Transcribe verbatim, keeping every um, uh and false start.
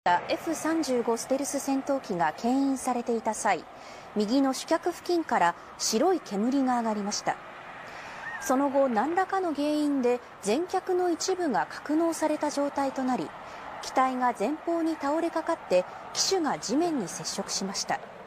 エフさんじゅうご ステルス戦闘機が牽引されていた際、右の主脚付近から白い煙が上がりました。その後、何らかの原因で前脚の一部が格納された状態となり、機体が前方に倒れかかって機首が地面に接触しました。